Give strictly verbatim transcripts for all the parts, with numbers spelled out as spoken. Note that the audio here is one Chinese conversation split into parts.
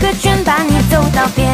个圈把你走到边。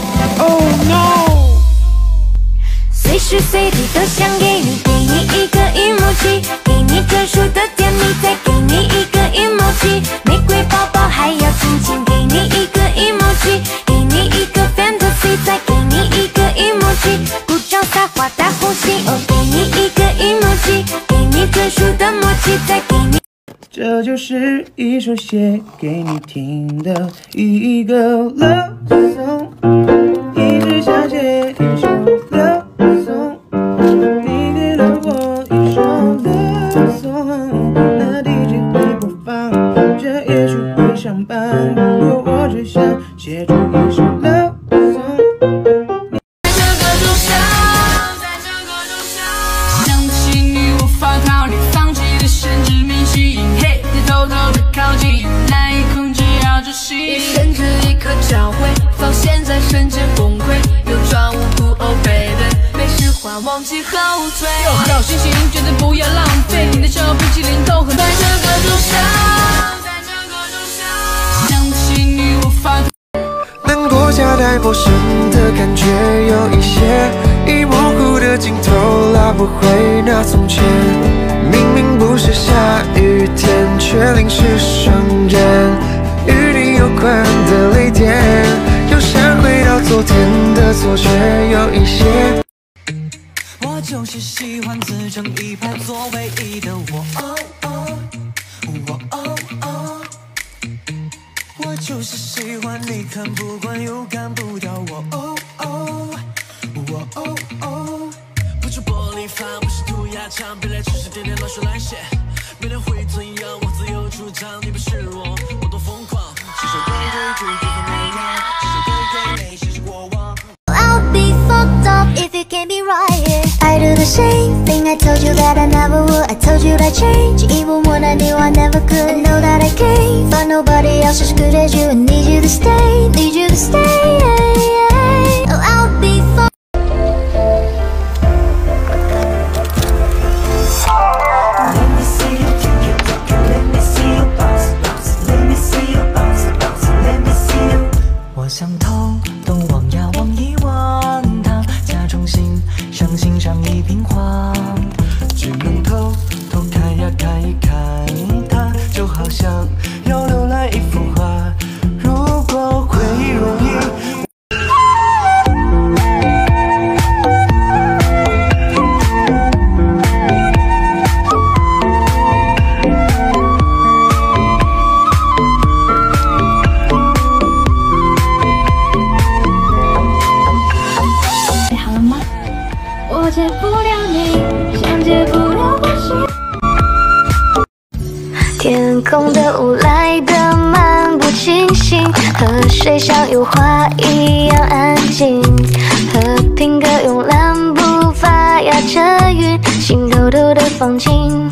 Oh no！ 随时随地都想给你，给你一个 emoji， 给你专属的甜蜜，再给你一个 emoji， 玫瑰抱抱还要亲亲，给你一个 emoji， 给你一个 fantasy， 再给你一个 emoji， 鼓掌撒花大红心，哦，给你一个 emoji， 给你专属的默契，再给你。 这就是一首写给你听的一个 love song， 一直想写一首 love song， 你给了我一首 love song， 那 D J 会播放，这也许会上榜。如果我只想写出一首 love song， 在这个路上，在这个路上，想不起你无法逃离，放弃的限制没吸引，嘿，你偷偷的靠近，难以控制要窒息，甚至一刻交汇，到现在瞬间崩溃，又装无辜 ，Oh baby， 没实话忘记后退，有好心情绝对不要浪费，你的手冰淇淋都很在这个路上，在这个路上，想不起你无法。 难过夹带陌生的感觉，有一些已模糊的镜头拉不回那从前。明明不是下雨天，却淋湿双眼。与你有关的泪点，又想回到昨天的错，却有一些。 我就是喜欢自成一派，做唯一的我。哦哦我哦哦我就是喜欢你看不惯又看不到我。哦哦我哦哦不是玻璃房，不是涂鸦墙，别来只是点点乱说乱写。明天会怎样？我自由主张，你不是我，我多疯狂。是首对对对对的模样，是首对对美，谁是过往。 I'll be fucked up if you can't be right. I do the same thing. I told you that I never would. I told you that change, even when I knew I never could. I know that I can't find nobody else as good as you. I need you to stay, need you to stay. Oh, I'll be fucked. Let me see you take it, take it. Let me see you bounce, bounce. Let me see you bounce, bounce. Let me see you. 我想偷东望呀望一望他，假装欣赏欣赏一瓶花，只能偷偷看呀看一看他，就好像要浏览一幅画。如果回忆容易。 我戒不了你，像戒不了呼吸。天空的雾来得漫不经心，河水像油画一样安静。和平鸽慵懒步伐压着云，心偷偷的放晴。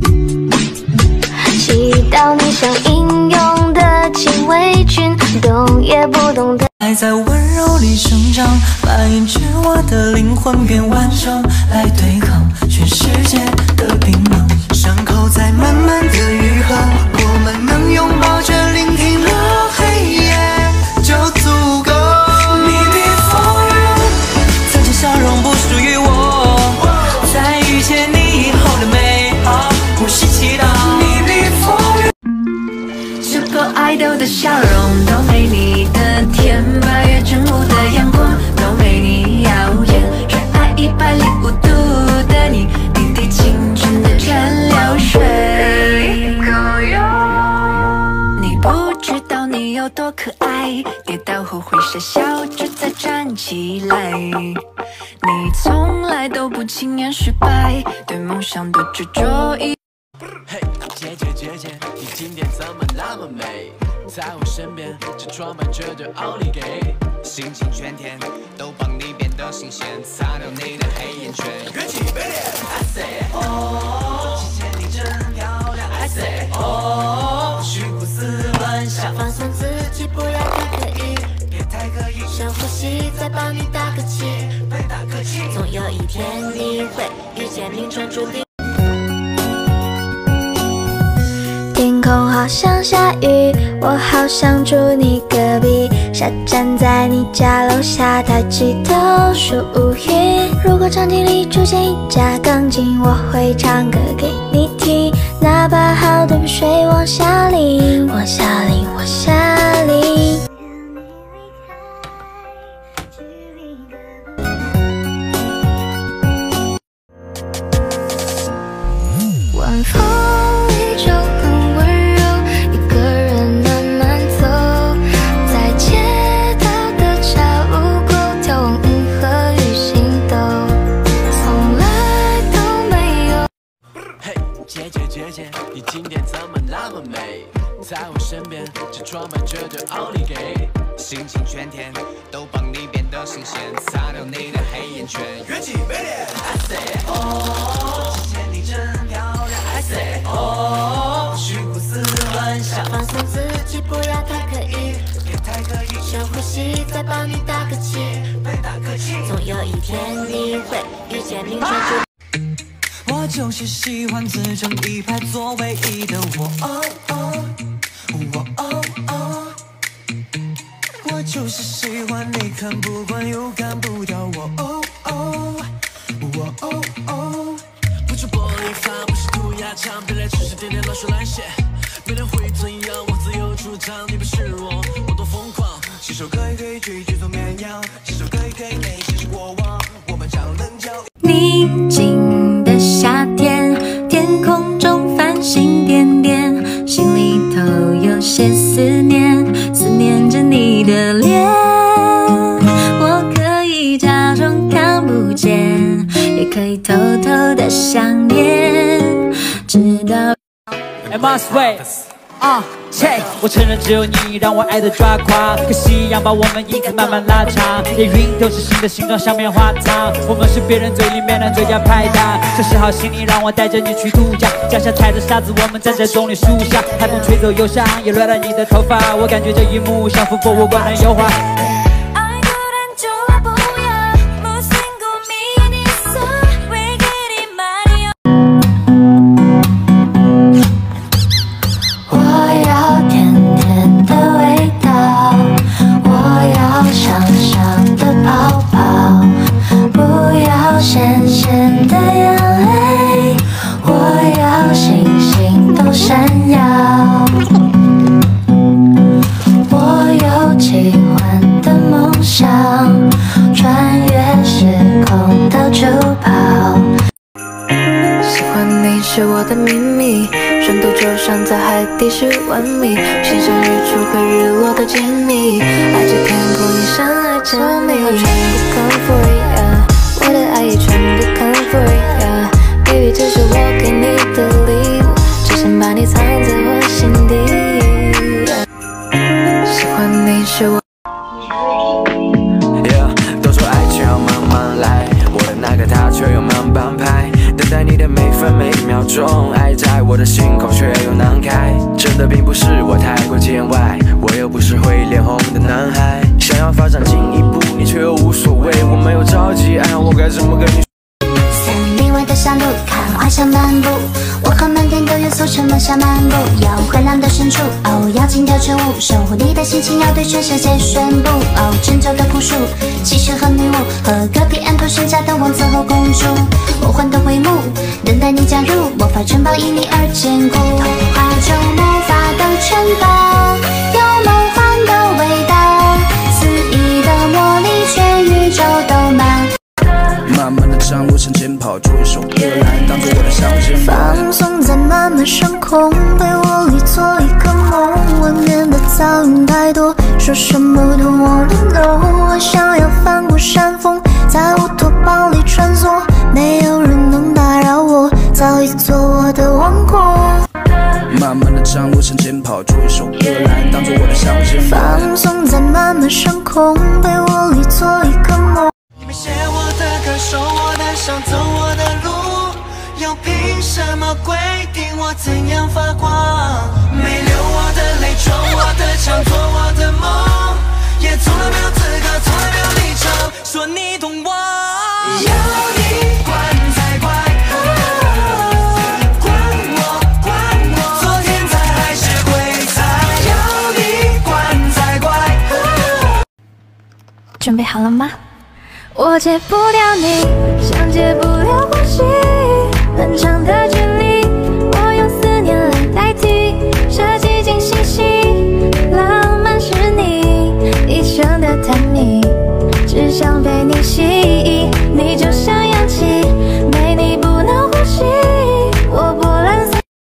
祈祷你像英勇的禁卫军，懂也不懂的。 爱在温柔里生长，蔓延至我的灵魂变完整，来对抗全世界的冰冷。伤口在慢慢的愈合，我们能拥抱着聆听了黑夜就足够。你比风雨，曾经笑容不属于我，在遇见你以后的美好，不是祈祷。你比风雨， 是否爱豆的笑容都没你的甜，八月正午的阳光都没你耀眼，热爱一百零五度的你，滴滴青春的蒸馏水。你不知道你有多可爱，跌倒后会傻笑着再站起来。你从来都不轻言失败，对梦想的执着一。 嘿，姐姐姐姐，你今天怎么那么美？在我身边，这装扮绝对奥利给。心情全天都帮你变得新鲜，擦掉你的黑眼圈。元气飞脸 ，I say， 哦，期间你真漂亮 ，I say， 哦，虚胡思乱想， 放松自己，不要太刻意， 别太刻意， 深呼吸，再帮你打个气， 别打客气。 总有一天你会遇见命中注定。天空好像下雨，我好想住你隔壁。 下站在你家楼下，抬起头数乌云。如果场景里出现一架钢琴，我会唱歌给你听，哪怕好多雨水往下淋，往下淋，往下淋。晚风依旧很温柔，一个人慢慢走，在街道的岔路口眺望银河与星斗，从来都没有。 嘿，姐姐姐姐，你今天怎么那么美？在我身边，这装扮绝对奥利给，心情全甜，都帮你变得新鲜，擦掉你的黑眼圈。元气美脸 ，I say oh， 今天你真漂亮 ，I say oh， 虚胡思乱想， 放松自己，不要太刻意， 别太刻意， 深呼吸，再帮你打个气， 别打个气， 总有一天你会遇见命中注定。 我就是喜欢自成一派做唯一的我，哦哦，我哦哦，我就是喜欢你看不惯又看不到我，哦哦，我哦哦， 不是玻璃法，不是涂鸦墙，别来只是点点老鼠来写，别人会怎样？我自由主张，你不是我，我多疯狂。 洗手可以可以去去做绵羊，洗手可以可以可以洗洗过往，我们常能交。 宁静的夏天，天空中繁星点点，心里头有些思念，思念着你的脸。我可以假装看不见，也可以偷偷的想念，直到。 I must wait. 啊，切！我承认只有你让我爱的抓狂，可夕阳把我们影子慢慢拉长，连云都是新的形状，像棉花糖。我们是别人嘴里面的最佳拍档，收拾好行李，让我带着你去度假。脚下踩着沙子，我们站在棕榈树下，海风吹走忧伤，也乱了你的头发。我感觉这一幕像幅博物馆的油画。 咸咸的眼泪，我要星星都闪耀。我有奇幻的梦想，穿越时空到处跑。喜欢你是我的秘密，深度就像在海底十万米，欣赏日出和日落的静谧，爱着天空一闪而着迷，我全部 come for it。我的爱也全部 come for it, yeah. Baby 这是我给你的礼物，只想把你藏在我心底、yeah. 喜欢你是我 Yeah, 都说爱情要慢慢来，我的那个他却又慢半拍，等待你的每分每一秒钟，爱在我的心口却又难开。真的并不是我太过见外，我又不是会脸红的男孩，想要发展进一步，你却又无所谓，我没有着急，爱我该怎么跟你？ 森林外的小路，看花香漫步，我和满天的元素沉默下漫步，要回廊的深处，哦，要轻调晨雾，守护你的心情，要对全世界宣布，哦，陈旧的朴树，骑士和女巫，和隔壁安徒生家的王子和公主，魔幻的帷幕，等待你加入，魔法城堡因你而坚固，童话中魔法的城堡，有梦幻的味道，肆意的魔力，全宇宙都满。 慢慢的长路向前跑，做一首歌来当做我的向前跑。 放松在漫漫上空，被窝里做一个梦。外面的噪音太多，说什么都我能懂。我想要翻过山峰，在乌托邦里穿梭，没有人能打扰我，早已做我的王国。 慢慢的长路向前跑，做一首歌来当做我的向前跑。 放松在漫漫上空，被窝里做一个梦。 你写我的歌，说我的伤，走我的路，又凭什么规定我怎样发光？没流我的泪，撞我的墙，做我的梦，也从来没有资格，从来没有立场，说你懂我。要你管才怪，管我管我，昨天才还是会猜。要你管才怪。 准备好了吗？我戒不掉你，像戒不了呼吸，很长的距离，我用思念来代替，设计进细细，浪漫是你一生的探秘，只想被你吸引。